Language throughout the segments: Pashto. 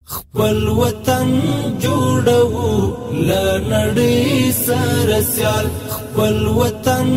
خپل وطن جوړو لا نړۍ سره سیال خپل وطن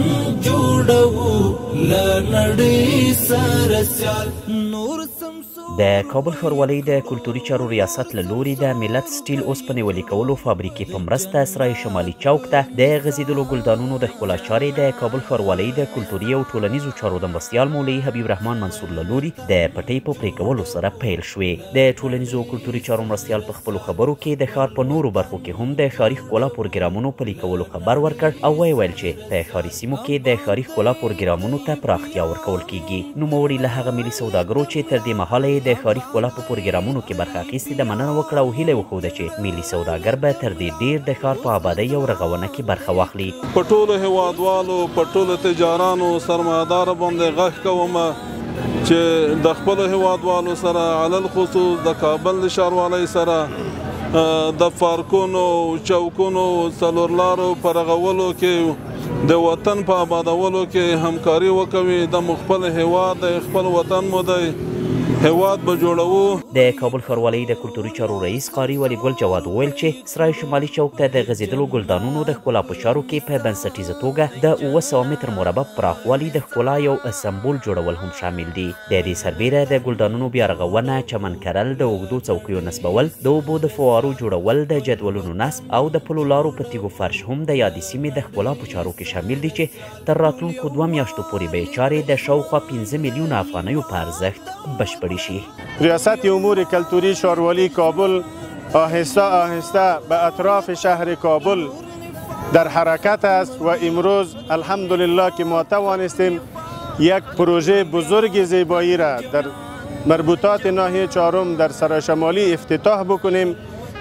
جوړو لا نړۍ سره سیال نور د کابل ښاروالۍ د کلتوري چارو ریاست له لوري د ملت سټیل اوسپنې ولي کولو فابریکې په مرسته سرای شمالي چوک ته د غځېدلو ګلدانونو د ښکلا چارې د کابل ښاروالۍ د کلتوري او ټولنیزو چارو د مرستیال مولوي حبیب رحمان منصور له لوري د پټۍ په پرې کولو سره پیل شوې. د ټولنیزو او کلتوري چارو مرستیال په خپلو خبرو کې د ښار په نورو برخو کې هم د ښاري ښکلا پروګرامونو پلي کولو خبر ورکړ او ویل چې په ښاري سیمو کې د ښاري ښکلا پروګرامونو ته پراختیا ورکول کیږي. نوموړي له هغه ملي سوداګرو چې تر دې مهاله د ښاري ښکلا په پروګرامونو کې برخه اخیستې ده مننه وکړه او هیله وښوده چې ملي سوداګر به تر دې ډیر د ښار په آبادۍ او رغونه کې برخه واخلي. په ټولو هیوادوالو په ټولو تجارانو سرمایه‌دارو باندې غږ کوم چې د خپلو هیوادوالو سره علل خصوص د کابل د ښاروالۍ سره د پارکونو چوکونو څلور لارو په رغولو کې د وطن په آبادولو کې همکاري وکوي. د خپل هیواد د خپل وطن مو دی هیواد به جوړوو. د کابل ښاروالۍ د کلتوري چارو رئیس قاري ولی ګل جواد وویل چې سرای شمالي چوک ته د غځېدلو ګلدانونو د ښکلا په چارو کې په بنسټیزه توګه د 900 متر مربع پراخوالي د ښکلا یو سمبول جوړول هم شامل دي. د دې سربیره د ګلدانونو بیا رغونه، چمن کرل، د اوږدو څوکیو نصبول، د اوبو د فوارو جوړول، د جدولونو نصب او د پلو لارو په تیږو فرش هم د یادې سیمې د ښکلا په چارو کې شامل دي چې تر راتلونکو 2 میاشتو پورې به یې چارې د شاوخوا 15 میلیونه افغانیو په ارزښت بشپړې شي. ریاست امور کلتوری شاروالی کابل آهسته آهسته به اطراف شهر کابل در حرکت است و امروز الحمدلله که ما توانستیم یک پروژه بزرگ زیبایی را در مربوطات ناحیه چهارم در سرای شمالی افتتاح بکنیم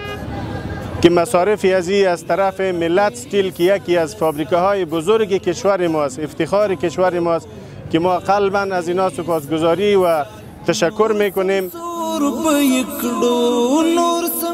که مصارف ازی از طرف ملت سټیل که یکی از فابریکه های بزرگ کشور ماست، افتخار کشور ماست که ما قلبا از اینا سپاسگزاری و تشکر میکنیم.